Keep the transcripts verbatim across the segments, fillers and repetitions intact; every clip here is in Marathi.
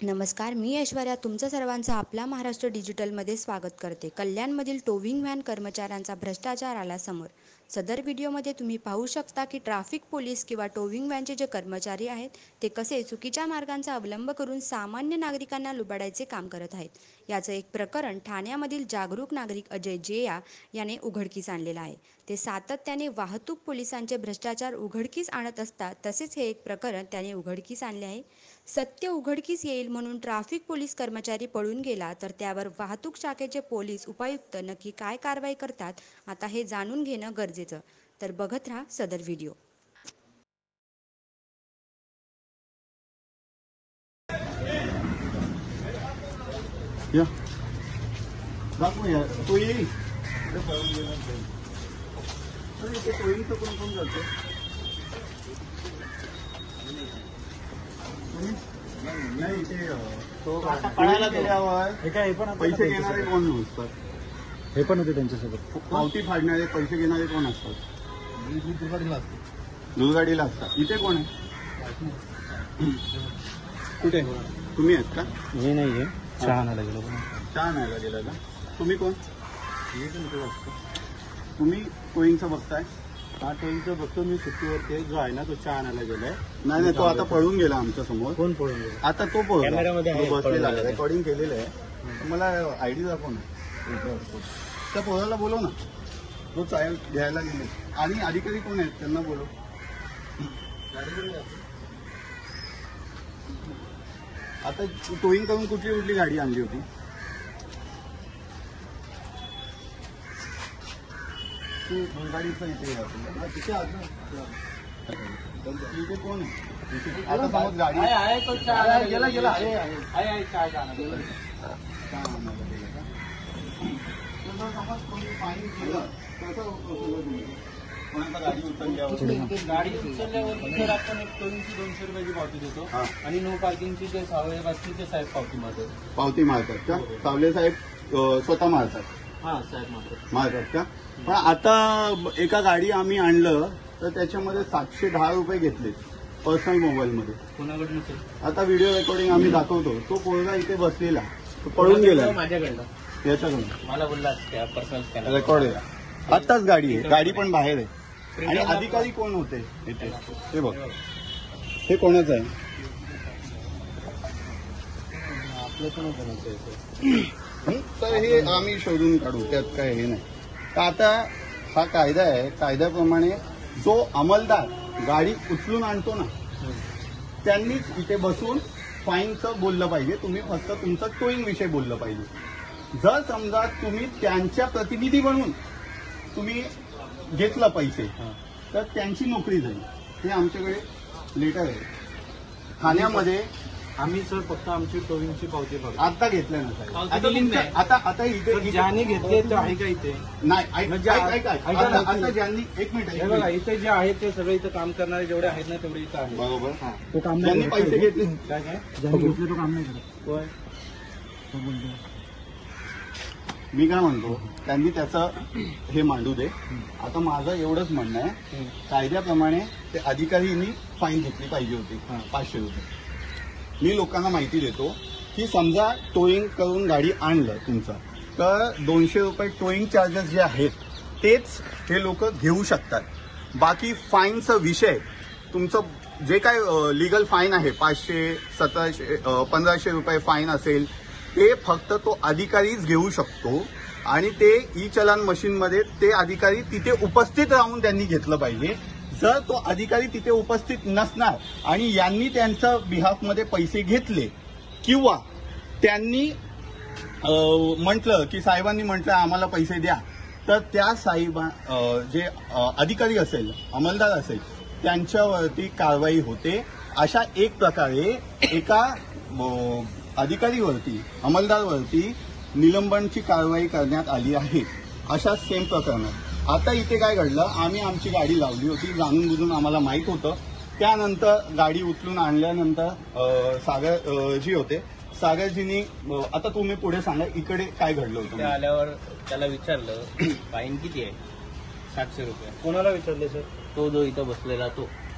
नमस्कार, मी ऐश्वर्या तुमचं सर्वांचं आपला महाराष्ट्र डिजिटलमध्ये स्वागत करते. कल्याणमधील टोविंग व्हॅन कर्मचाऱ्यांचा भ्रष्टाचार आला समोर. सदर व्हिडिओमध्ये तुम्ही पाहू शकता की ट्रॅफिक पोलीस किंवा टोविंग व्हॅनचे जे कर्मचारी आहेत ते कसे चुकीच्या मार्गांचा अवलंब करून सामान्य नागरिकांना लुबाडायचे काम करत आहेत. याचं एक प्रकरण ठाण्यामधील जागरूक नागरिक अजय जेया याने उघडकीस आणलेलं आहे. ते सातत्याने वाहतूक पोलिसांचे भ्रष्टाचार उघडकीस आणत असतात. तसेच हे एक प्रकरण त्याने उघडकीस आणले आहे. सत्य उघडकीस येईल म्हणून ट्रॅफिक पोलीस कर्मचारी पळून गेला तर त्यावर वाहतूक शाखेचे पोलीस उपायुक्त नक्की काय कारवाई करतात, आता हे जाणून घेणं गरजेचं. तर बघत राहा सदर व्हिडिओ. या दाखवूया तो येईल. ते टोईंगचं कोण कोण जातं? नाही ते तो पळायला गेल्यावर पैसे घेणारे कोण नसतात? हे पण होते त्यांच्यासोबत. पावती फाडणारे पैसे घेणारे कोण असतात? दुधगाडीला असते. दूधगाडीला असतात. इथे कोण आहे? कुठे तुम्ही आहेत का? हे नाहीये. चहा आणायला गेलो. चहा आणायला गेला का? तुम्ही कोण? तुम्ही टोईंगचं बघताय? हा टोईंगचं बघतो मी सुट्टीवरती. जो आहे ना तो चहा आणायला गेलाय. नाही नाही, तो आता पळून गेला आमच्या समोर. कोण पळून गेला? आता तो पळून कॅमेऱ्यामध्ये आहे, बसलेला पळून रेकॉर्डिंग केलेलं आहे. मला आयडी दाखव ना. त्या पोराला बोलव ना, तो चाय घ्यायला गेले. आणि अधिकारी कोण आहेत त्यांना बोलव. आता टोईंग करून कुठली कुठली गाडी आणली होती? तू गाडीचं इथे इथे कोण आहे? आता समज गाडी गेला गेला समज कोणी पाणी केलं कसं कोणाचा गाडी उचलल्यावर गाडी उचलल्यावर तर आपण एक टोईंगची दोनशे रुपयाची पावती देतो आणि नो पार्किंगची ते सावळे बाकीचे साहेब पावती मारतात. पावती मारतात का? सावले साहेब स्वतः मारतात? हा साहेब मारतात. मारतात का? पण आता एका गाडी आम्ही आणलं तर त्याच्यामध्ये सातशे दहा रुपये घेतले पर्सनल मोबाईलमध्ये. कोणाकडून नसेल. आता व्हिडिओ रेकॉर्डिंग आम्ही दाखवतो. तो पोरगा इथे बसलेला तो पळून गेला माझ्याकडनं. याच्याकडून मला बोलला पर्सनल रेकॉर्ड आहे. आत्ताच गाडी आहे. गाडी पण बाहेर आहे. आणि अधिकारी कोण होते इथे? हे बघ, हे कोणाचं आहे? आपलं पण होतं. तर हे आम्ही शोधून काढू, त्यात काय हे नाही. तर आता हा कायदा आहे. कायद्याप्रमाणे जो अंमलदार गाडी उचलून आणतो ना त्यांनीच इथे बसून फाईनचं बोललं पाहिजे. तुम्ही फक्त तुमचं टोईंग विषय बोललं पाहिजे. जर समजा तुम्ही त्यांच्या प्रतिनिधी बनून तुम्ही घेतलं पैसे तर त्यांची नोकरी जाईल. हे आमच्याकडे लेटर आहे. ठाण्यामध्ये आम्ही सर फक्त आमची टोविंगची पावती भरतो. आता घेतलं ना साहेब. पावती आता दिली तुमचं- नाही. आता आता इथे ज्याने घेतले ते आहे का इथे? नाही ऐक- म्हणजे ऐक- ऐक- ऐक. ऐका ना, आता आता ज्यांनी एक मिनिट हे एक बघा मिनिट. इथे जे आहेत ते सगळे इथं काम करणारे जेवढे आहेत ना तेवढे इथं आहेत. बरोबर. तो काम ज्यांनी पैसे घेतले काय काय ज्यांनी घेतले तो काम नाही करत. होय. मी काय म्हणतो त्यांनी त्याचं हे मांडू दे. आता माझं एवढंच म्हणणं आहे, कायद्याप्रमाणे ते अधिकाऱ्यांनी फाईन घेतली पाहिजे होती पाचशे रुपये. मी लोकांना माहिती देतो की समजा टोईंग करून गाडी आणलं तुमचं तर दोनशे रुपये टोईंग चार्जेस जे आहेत तेच हे लोक घेऊ शकतात. बाकी फाईनचा विषय तुमचं जे काय लिगल फाईन आहे पाचशे सतराशे पंधराशे रुपये फाईन असेल ते फक्त तो अधिकारीच घेऊ शकतो. आणि ते ई चलन मशीनमध्ये ते अधिकारी तिथे उपस्थित राहून त्यांनी घेतलं पाहिजे. जर तो अधिकारी तिथे उपस्थित नसणार आणि यांनी त्यांच्या बिहाफमध्ये पैसे घेतले किंवा त्यांनी म्हटलं की साहेबांनी म्हटलं आम्हाला पैसे द्या तर त्या साहेबा जे अधिकारी असेल अंमलदार असेल त्यांच्यावरती कारवाई होते. अशा एक प्रकारे एका अधिकारीवरती अंमलदारवरती निलंबनची कारवाई करण्यात आली आहे. अशा सेम प्रकरणात आता इथे काय घडलं, आम्ही आमची गाडी लावली होती जाणून बुजून आम्हाला माहित होतं. त्यानंतर गाडी उचलून आणल्यानंतर सागर जी होते सागरजींनी आता तुम्ही पुढे सांगा इकडे काय घडलं होतं. आल्यावर त्याला विचारलं फाईन किती आहे? सातशे रुपये. कोणाला विचारले सर? तो जो इथं बसलेला तो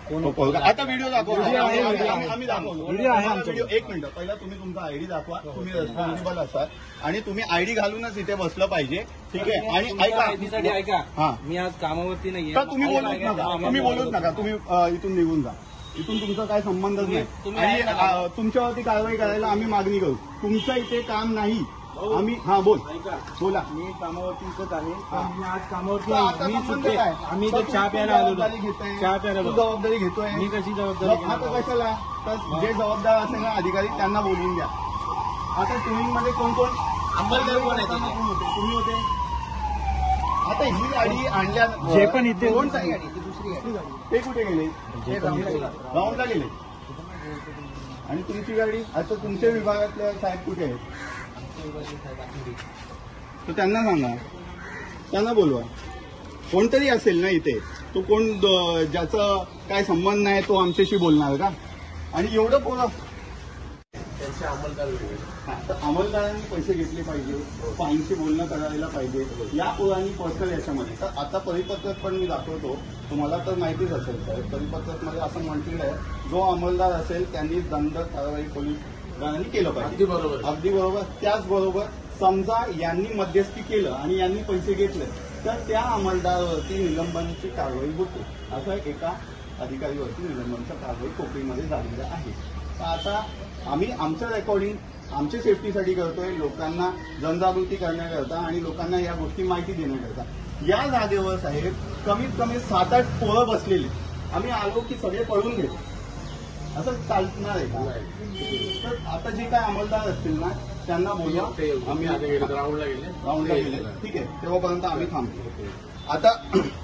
तो पोरगा- आता व्हिडिओ दाखवा. व्हिडिओ आहे, आम्ही- व्हिडिओ आम्ही- आम्ही दाखवतो. व्हिडिओ आहे पहिला आमच्याकडे. व्हिडिओ एक मिनिट पहिला तुम्ही तुमचा आयडी दाखवा. तुम्ही रेस्पॉन्सिबल असाल आणि तुम्ही आयडी घालूनच इथे बसलं पाहिजे. ठीक आहे. आणि माहितीसाठी ऐका ऐका हा मी आज कामावरती नाहीये. तर तुम्ही बोलूच नका तुम्ही बोलूच नका तुम्ही अ, इथून निघून जा. इथून तुमचा काय संबंधच नाही. तुम्ही आणि आहे ना? अ, तुमच्यावरती कारवाई करायला आम्ही मागणी करू. तुमचं इथे काम नाही. आम्ही हा बोल ऐका बोला. मी कामावरती इथंच आहे हा. पण मी आज कामावरती तर आहे. आता मी संबंध सुट्टी काय? आम्ही तर इथं तू चहा प्यायला आलेलो जबाबदारी घेतोय. चहा प्यायला तू बसलो. जबाबदारी घेतोय. मी कशी जबाबदारी आता घेणार? कशाला तर जे जबाबदार असेल ना अधिकारी त्यांना बोलवून द्या. आता ट्युनिंग मध्ये कोण कोण अंमलदार कोण आहे तिथे? कोण होते? तुम्ही होते. आता ही गाडी आणल्या जे पण इथे- कोणती गाडी ती दुसरी गाडी ते कुठे गेले? राऊंडला गेले. आणि तुमची गाडी आता तुमच्या विभागातल्या साहेब कुठे आहेत? तर त्यांना सांगा त्यांना बोलवा. कोणतरी असेल ना इथे तो कोण द- ज्याचा काय संबंध नाही तो आमच्याशी बोलणार का? आणि एवढं पोरं हा, तर अंमलदारांनी पैसे घेतले पाहिजे. फाईनशी बोलणं करायला पाहिजे. या पोरांनी पर्सनल याच्यामध्ये तर आता परिपत्रक पण मी दाखवतो तुम्हाला तर माहितीच असेल साहेब. परिपत्रक मध्ये असं म्हटलेलं आहे जो अंमलदार असेल त्यांनी दंड कारवाई पोलीस दलांनी केलं पाहिजे. अगदी बरोबर. अगदी बरोबर. त्याचबरोबर समजा यांनी मध्यस्थी केलं आणि यांनी पैसे घेतले तर त्या अंमलदारावरती निलंबनाची कारवाई होते. असं एका अधिकारीवरती निलंबनाची कारवाई कोकणीमध्ये झालेली आहे. तर आता आम्ही आमचं रेकॉर्डिंग आमच्या सेफ्टीसाठी करतोय. लोकांना जनजागृती करण्याकरता आणि लोकांना या गोष्टी माहिती देण्याकरता. या जागेवर साहेब कमीत कमी सात आठ पोरं बसलेली. आम्ही आलो की सगळे पळून गेले. असं चालणार आहे का? तर आता जे काय अंमलदार असतील ना त्यांना बोलवा. आम्ही राऊंडला गेले राऊंडला गेले. ठीक आहे. तेव्हापर्यंत आम्ही थांबतो. आता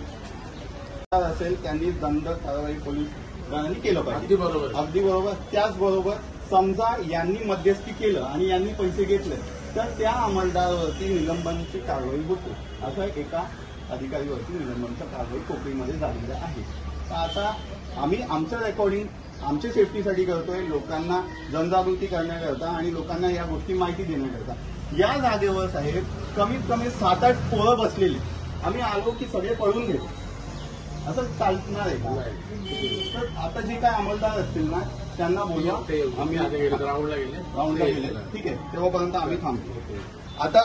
असेल त्यांनी दंड कारवाई पोलीस दलांनी केलं पाहिजे. अगदी बरोबर. अगदी बरोबर. त्याचबरोबर समजा यांनी मध्यस्थी केलं आणि यांनी पैसे घेतले तर त्या अंमलदारावरती निलंबनाची कारवाई होते. असं एका अधिकारीवरती निलंबनाची कारवाई कोकणीमध्ये झालेली आहे. तर आता आम्ही आमचं रेकॉर्डिंग आमच्या सेफ्टीसाठी करतोय. लोकांना जनजागृती करण्याकरता आणि लोकांना या गोष्टी माहिती देण्याकरता. या जागेवर साहेब कमीत कमी सात आठ पोरं बसलेली. आम्ही आलो की सगळे पळून गेले. असं चालणार आहे का? तर आता जे काय अंमलदार असतील ना त्यांना बोलवा. आम्ही राऊंडला गेले राऊंडला गेले. ठीक आहे. तेव्हापर्यंत आम्ही थांबतो. आता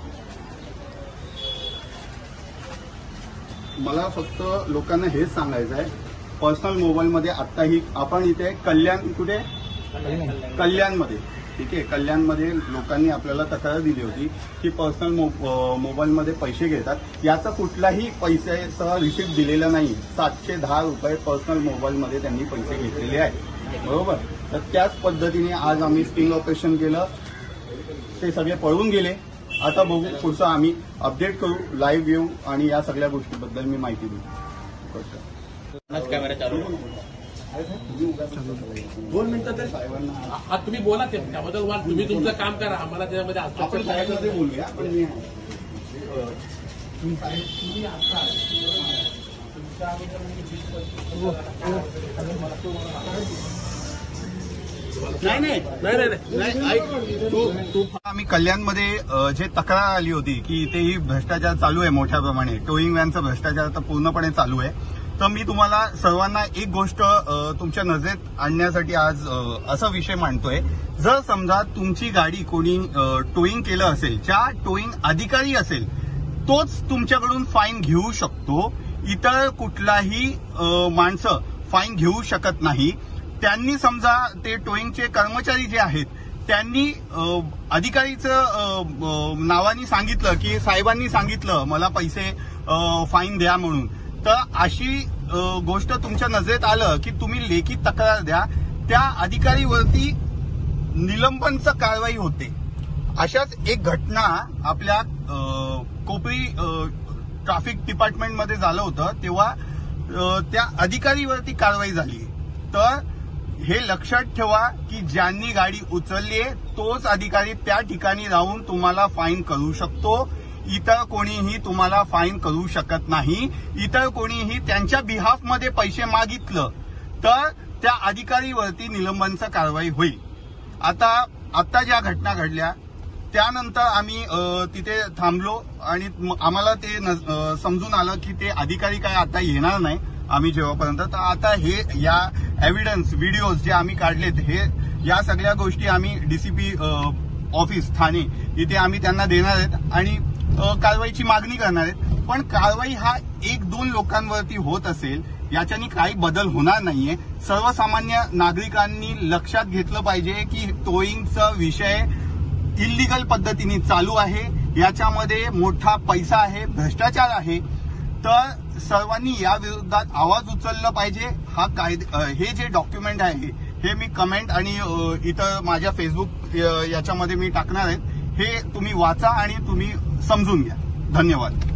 मला फक्त लोकांना हेच सांगायचं आहे. पर्सनल मोबाईलमध्ये आत्ताही आपण इथे कल्याण कुठे कल्याणमध्ये ठीक आहे कल्याणमध्ये लोकांनी आपल्याला तक्रार दिली होती की पर्सनल मोबाईलमध्ये पैसे घेतात. याचा कुठलाही पैशाचा रिसिप्ट दिलेला नाही. सातशे दहा रुपये पर्सनल मोबाईलमध्ये त्यांनी पैसे घेतलेले आहेत. बरोबर. तर त्याच पद्धतीने आज आम्ही स्टिंग ऑपरेशन केलं. ते सगळे पळून गेले. आता बघू पुढचं आम्ही अपडेट करू. लाईव्ह येऊ आणि या सगळ्या गोष्टीबद्दल मी माहिती देऊ. कॅमेरा चालू दोन मिनिटं ते साहेबांना हा तुम्ही बोला ते त्याबद्दल मला- तुम्ही तुमचं काम करा आम्हाला त्याच्यामध्ये आपण हस्तक्षेप साहेबांमध्ये करायचं बोलूया. पण मी तुम्ही आता तुमच्या अगोदर म्हणजे वीस नाही नाही नाही ऐक तू तू आम्ही कल्याणमध्ये अ, जे तक्रार आली होती की इथेही भ्रष्टाचार चालू आहे मोठ्या प्रमाणे. टोईंग व्हॅनचा भ्रष्टाचार तर पूर्णपणे चालू आहे. तर मी तुम्हाला सर्वांना एक गोष्ट अ, तुमच्या नजरेत आणण्यासाठी आज अ, असा विषय मांडतोय. जर समजा तुमची गाडी कोणी टोईंग केलं असेल ज्या टोईंग अधिकारी असेल तोच तुमच्याकडून फाईन घेऊ शकतो. इतर कुठलाही अ, माणसं फाईन घेऊ शकत नाही. त्यांनी समजा ते टोईंगचे कर्मचारी जे आहेत त्यांनी अ, अधिकारीचं अ, अ, नावानी सांगितलं की साहेबांनी सांगितलं मला पैसे अ, फाईन द्या म्हणून. तर अशी अ, गोष्ट तुमच्या नजरेत आलं की तुम्ही लेखी तक्रार द्या. त्या अधिकारीवरती निलंबनचं कारवाई होते. अशाच एक घटना आपल्या अ, कोपरी अ, ट्रॅफिक डिपार्टमेंटमध्ये झालं होतं. तेव्हा अ, त्या अधिकारीवरती कारवाई झाली. तर हे लक्षात ठेवा की ज्यांनी गाडी उचलली आहे तोच अधिकारी त्या ठिकाणी राहून तुम्हाला फाईन करू शकतो. इतर कोणीही तुम्हाला फाईन करू शकत नाही. इतर कोणीही त्यांच्या बिहाफमध्ये पैसे मागितलं तर त्या अधिकारीवरती निलंबनचा कारवाई होईल. आता आत्ता ज्या घटना घडल्या त्यानंतर आम्ही अ, तिथे थांबलो आणि आम्हाला ते न, अ, समजून आलं की ते अधिकारी काय आता येणार नाही. आम्ही जेव्हापर्यंत. तर आता हे या एव्हिडन्स व्हिडिओज जे आम्ही काढलेत हे या सगळ्या गोष्टी आम्ही डीसीपी ऑफिस ठाणे इथे आम्ही त्यांना देणार आहेत आणि कारवाईची मागणी करणार आहेत. पण कारवाई हा एक दोन लोकांवरती होत असेल याच्यानी काही बदल होणार नाहीये. सर्वसामान्य नागरिकांनी लक्षात घेतलं पाहिजे की टोईंगचा विषय इल्लीगल पद्धतीने चालू आहे, याच्यामध्ये मोठा पैसा आहे, भ्रष्टाचार आहे. तर सर्वांनी या विरोधात आवाज उचलला पाहिजे. हा कायदे हे जे डॉक्युमेंट आहे हे मी कमेंट आणि इतर माझ्या फेसबुक याच्यामध्ये मी टाकणार आहे. हे तुम्ही वाचा आणि तुम्ही समजून घ्या. धन्यवाद.